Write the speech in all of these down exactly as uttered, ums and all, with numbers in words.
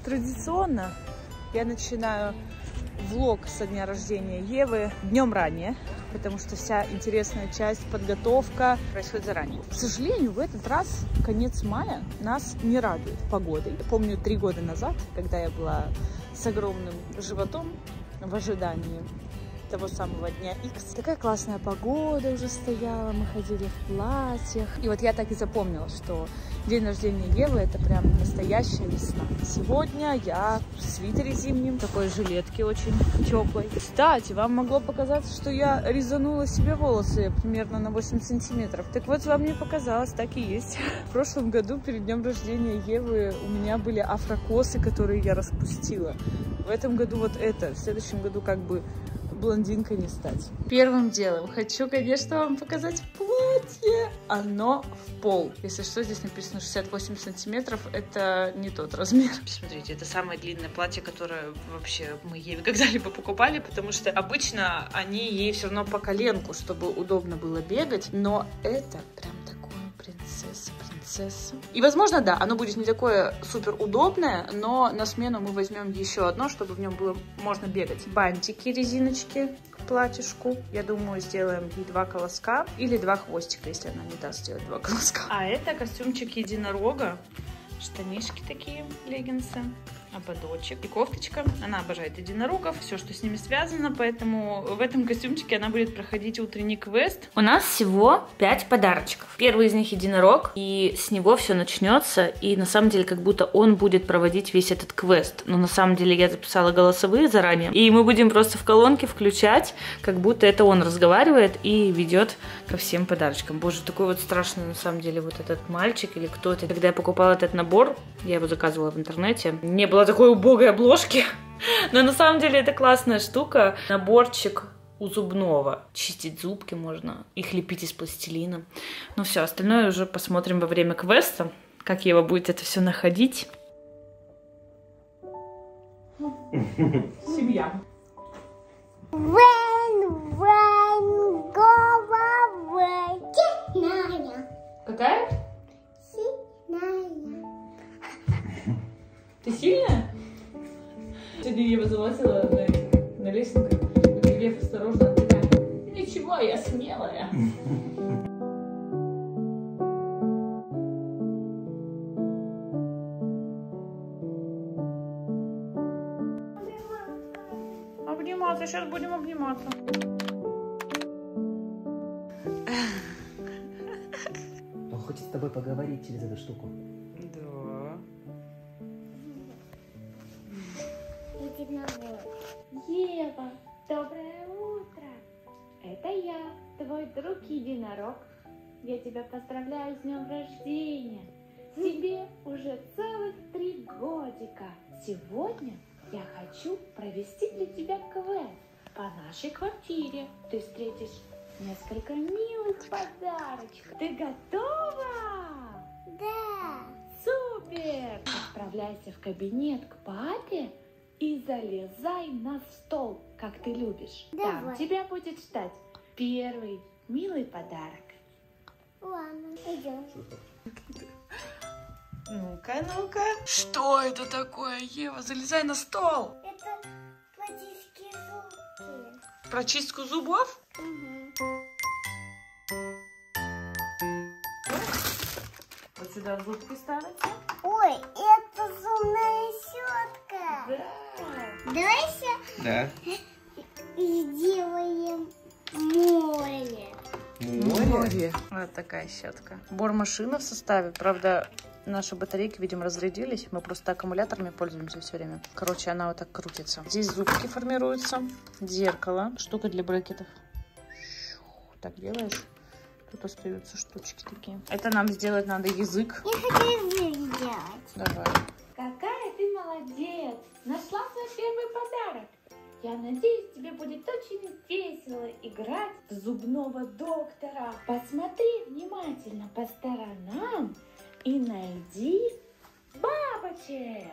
Традиционно я начинаю влог со дня рождения Евы днем ранее, потому что вся интересная часть, подготовка происходит заранее. К сожалению, в этот раз конец мая нас не радует погодой. Помню, три года назад, когда я была с огромным животом в ожидании того самого дня Икс. Такая классная погода уже стояла, мы ходили в платьях. И вот я так и запомнила, что день рождения Евы — это прям настоящая весна. Сегодня я в свитере зимнем, такой жилетке очень теплой. Кстати, вам могло показаться, что я резанула себе волосы примерно на восемь сантиметров. Так вот, вам не показалось, так и есть. В прошлом году, перед днем рождения Евы, у меня были афрокосы, которые я распустила. В этом году вот это, в следующем году как бы блондинкой не стать. Первым делом хочу, конечно, вам показать платье. Оно в пол. Если что, здесь написано шестьдесят восемь сантиметров. Это не тот размер. Смотрите, это самое длинное платье, которое вообще мы ей когда-либо покупали, потому что обычно они ей все равно по коленку, чтобы удобно было бегать. Но это прям такое принцесса, принцесса. И, возможно, да, оно будет не такое супер удобное, но на смену мы возьмем еще одно, чтобы в нем было можно бегать. Бантики, резиночки к платьишку. Я думаю, сделаем ей два колоска или два хвостика, если она не даст сделать два колоска. А это костюмчик единорога. Штанишки такие, леггинсы, ободочек и кофточка. Она обожает единорогов, все, что с ними связано, поэтому в этом костюмчике она будет проходить утренний квест. У нас всего пять подарочков. Первый из них единорог, и с него все начнется, и на самом деле как будто он будет проводить весь этот квест. Но на самом деле я записала голосовые заранее, и мы будем просто в колонке включать, как будто это он разговаривает и ведет ко всем подарочкам. Боже, такой вот страшный на самом деле вот этот мальчик или кто это. Когда я покупала этот набор, я его заказывала в интернете, не было такой убогой обложки, но на самом деле это классная штука. Наборчик у зубного. Чистить зубки можно, их лепить из пластилина. Ну все, остальное уже посмотрим во время квеста, как Ева будет это все находить. Семья. Какая? Ты сильная? Сегодня Ева залазила на, на лестницу. Ева осторожно такая: ничего, я смелая. Обниматься, сейчас будем обниматься. Он хочет с тобой поговорить через эту штуку. Да. Ева, доброе утро! Это я, твой друг единорог. Я тебя поздравляю с днем рождения. Тебе уже целых три годика. Сегодня я хочу провести для тебя квест по нашей квартире. Ты встретишь несколько милых подарочков. Ты готова? Да. Супер! Отправляйся в кабинет к папе и залезай на стол, как ты любишь. Давай. Там тебя будет ждать первый милый подарок. Ладно, идем. Ну-ка, ну-ка. Что это такое, Ева? Залезай на стол. Это пластические зубки. Про чистку зубов? Угу. Вот сюда зубки ставятся. Ой, это зубная щетка. Да. Давайте Да. сделаем море. Море. Вот такая щетка. Бормашина в составе. Правда, наши батарейки, видимо, разрядились. Мы просто аккумуляторами пользуемся все время. Короче, она вот так крутится. Здесь зубки формируются. Зеркало. Штука для брекетов. Так делаешь. Тут остаются штучки такие. Это нам сделать надо язык. Я хочу язык сделать. Давай. Какая ты молодец! Нашла свой первый подарок. Я надеюсь, тебе будет очень весело играть в зубного доктора. Посмотри внимательно по сторонам и найди бабочек.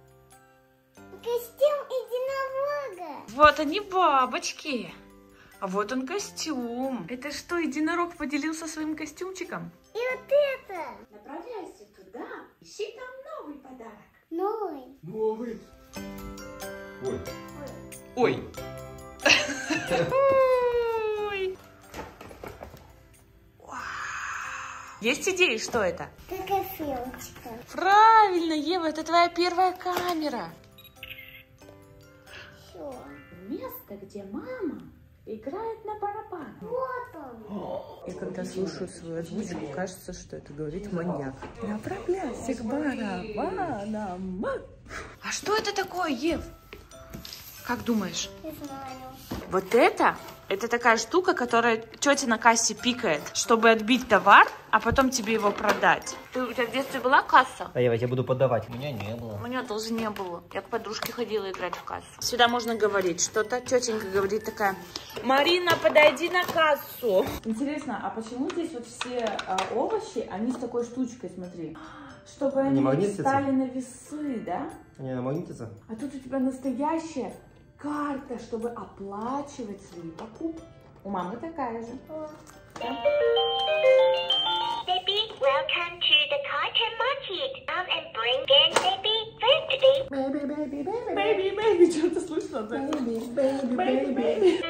Костюм единорога. Вот они, бабочки. А вот он костюм. Это что, единорог поделился своим костюмчиком? И вот это. Направляйся туда, ищи там новый подарок. Новый. Новый. Ой. Ой. Ой. Есть идеи, что это? Кафелочка. Правильно, Ева, это твоя первая камера. Все. Место, где мама играет на барабанах. Вот он. И когда слушаю свою озвучку, кажется, что это говорит маньяк. Направляйся к барабанам. А что это такое, Ев? Как думаешь? Не знаю. Вот это? Это такая штука, которая тетя на кассе пикает, чтобы отбить товар, а потом тебе его продать. Ты, у тебя в детстве была касса? А я тебе буду подавать. У меня не было. У меня тоже не было. Я к подружке ходила играть в кассу. Сюда можно говорить что-то. Тетенька говорит такая: Марина, подойди на кассу. Интересно, а почему здесь вот все а, овощи, они с такой штучкой, смотри, чтобы Они они магнитятся? встали на весы, да? Не, магнитится? А тут у тебя настоящая карта, чтобы оплачивать свои покупки. У мамы такая же. Baby, welcome to the cotton market. Come and bring in baby food today. Baby, baby, baby, baby, baby. Что-то слышно? Baby, baby, baby.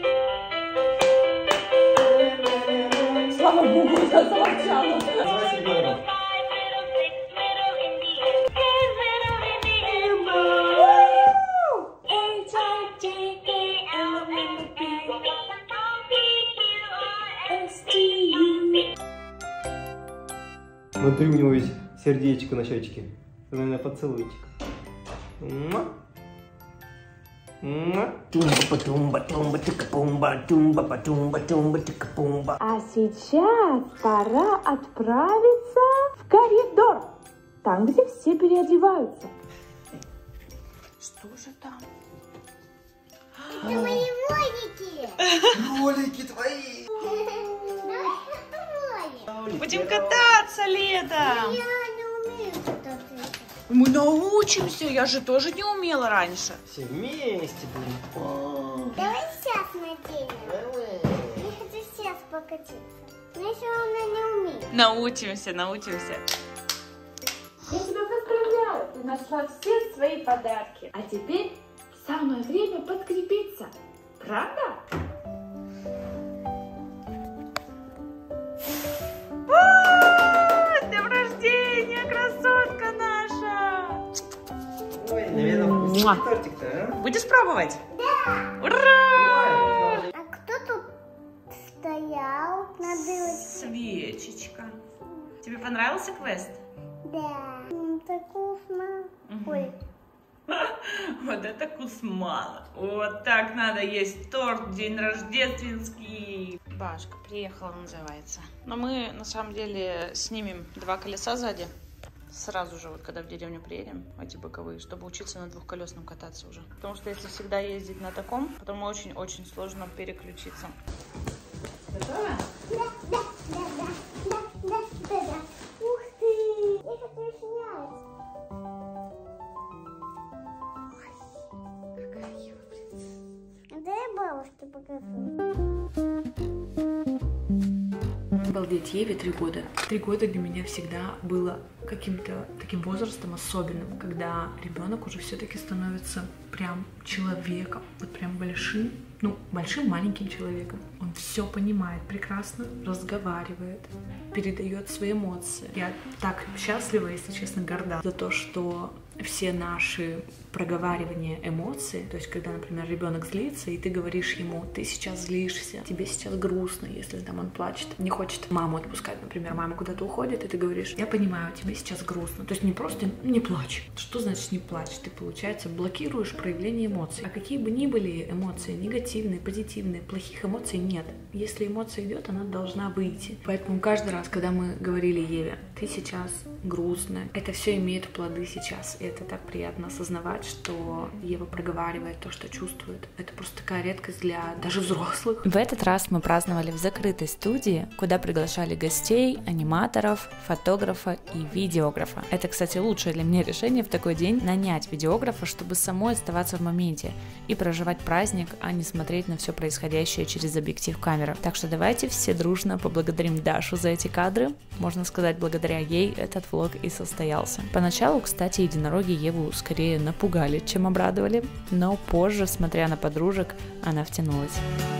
Слава Богу, я замолчала. Называйся ребенком. Five little, six little in the air. Ten little in the air. H I J K L M N O P Q R S T U. Внутри у него есть сердечко на щечке. Наверное, поцелуйчик. Муа. Муа. А сейчас пора отправиться в коридор, там, где все переодеваются. Что же там? Это мои ролики. Ролики твои. Будем кататься летом. Я не умею кататься. Мы научимся. Я же тоже не умела раньше. Все вместе будем. Давай сейчас наденем. Я хочу сейчас покатиться. Но еще она не умеет. Научимся, научимся. Я тебя поздравляю, ты нашла все свои подарки. А теперь самое время подкрепиться. Правда? С днем рождения, красотка наша! Ой, наверное, вкусный Муа. тортик-то, а? Будешь пробовать? Да. Ура! А кто тут стоял на дырочке? Свечечка. Тебе понравился квест? Да. М, так вкусно. Мгм. Ой. Вот это кусман. Вот так надо есть торт день рождественский. Башка приехала, называется. Но мы на самом деле снимем два колеса сзади. Сразу же, вот когда в деревню приедем, эти боковые, чтобы учиться на двухколесном кататься уже. Потому что если всегда ездить на таком, потом очень-очень сложно переключиться. Готова? Да, да, да, да, да, да, да, да. Ух ты! Я хочу снять. Какая Ева принцесса. Дай бабушке покажу. Обалдеть, Еве три года. Три года для меня всегда было каким-то таким возрастом особенным, когда ребенок уже все-таки становится прям человеком, вот прям большим, ну, большим маленьким человеком. Он все понимает прекрасно, разговаривает, передает свои эмоции. Я так счастлива, если честно, горда за то, что все наши проговаривания эмоций, то есть когда, например, ребенок злится, и ты говоришь ему: ты сейчас злишься, тебе сейчас грустно, если там он плачет, не хочет маму отпускать, например, мама куда-то уходит, и ты говоришь: я понимаю, тебе сейчас грустно. То есть не просто не плачь. Что значит не плачь? Ты, получается, блокируешь проявление эмоций. А какие бы ни были эмоции, негативные, позитивные, плохих эмоций нет. Если эмоция идет, она должна выйти. Поэтому каждый раз, когда мы говорили Еве: ты сейчас грустная, это все имеет плоды сейчас. И это так приятно осознавать, что Ева проговаривает то, что чувствует. Это просто такая редкость для даже взрослых. В этот раз мы праздновали в закрытой студии, куда приглашали гостей, аниматоров, фотографа и видеографа. Это, кстати, лучшее для меня решение в такой день — нанять видеографа, чтобы самой оставаться в моменте и проживать праздник, а не смотреть на все происходящее через объектив камеры. Так что давайте все дружно поблагодарим Дашу за эти кадры. Можно сказать, благодаря благодаря ей этот влог и состоялся. Поначалу, кстати, единороги Еву скорее напугали, чем обрадовали, но позже, смотря на подружек, она втянулась.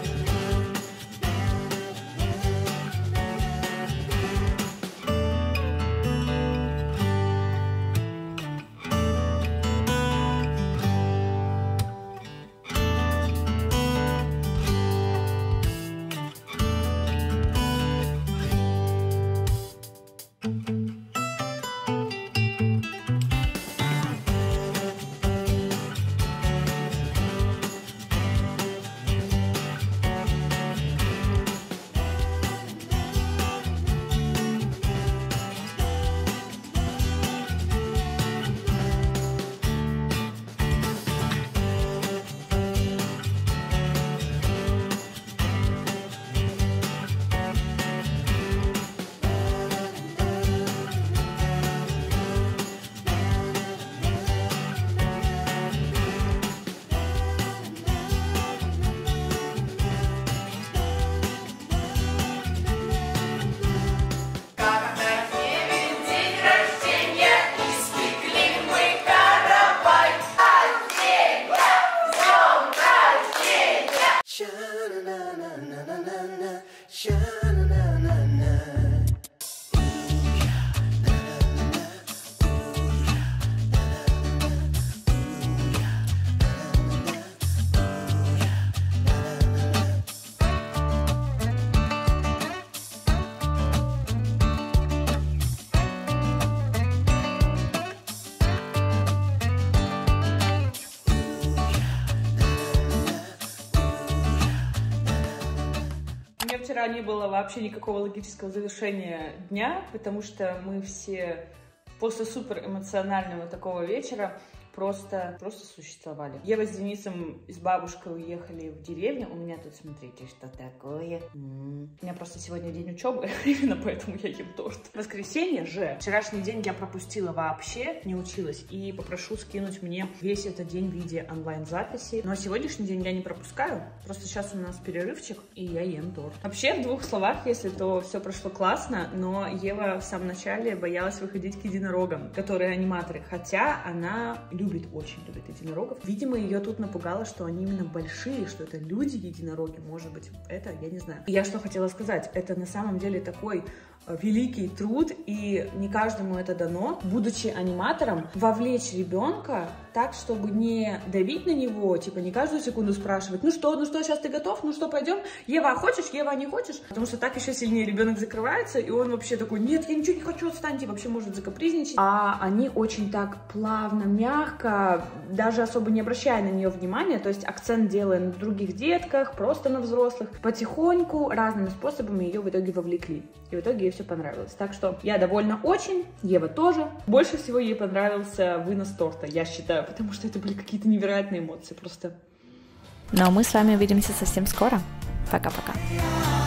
Вчера не было вообще никакого логического завершения дня, потому что мы все после супер эмоционального такого вечера просто, просто существовали. Ева с Денисом и с бабушкой уехали в деревню. У меня тут, смотрите, что такое. М-м. У меня просто сегодня день учебы, именно поэтому я ем торт. Воскресенье же. Вчерашний день я пропустила вообще, не училась. И попрошу скинуть мне весь этот день в виде онлайн-записи. Но сегодняшний день я не пропускаю. Просто сейчас у нас перерывчик, и я ем торт. Вообще, в двух словах, если то все прошло классно, но Ева в самом начале боялась выходить к единорогам, которые аниматоры. Хотя она любит, очень любит единорогов. Видимо, ее тут напугало, что они именно большие, что это люди-единороги. Может быть, это, я не знаю. Я что хотела сказать, это на самом деле такой великий труд, и не каждому это дано, будучи аниматором, вовлечь ребенка так, чтобы не давить на него, типа не каждую секунду спрашивать, ну что, ну что, сейчас ты готов, ну что, пойдем, Ева, а хочешь, Ева, а не хочешь? Потому что так еще сильнее ребенок закрывается, и он вообще такой, нет, я ничего не хочу, отстаньте, вообще может закапризничать. А они очень так плавно, мягко, даже особо не обращая на нее внимания, то есть акцент делая на других детках, просто на взрослых, потихоньку, разными способами ее в итоге вовлекли. И в итоге ей все понравилось. Так что я довольна очень, Ева тоже. Больше всего ей понравился вынос торта, я считаю, потому что это были какие-то невероятные эмоции просто. Ну а мы с вами увидимся совсем скоро. Пока-пока.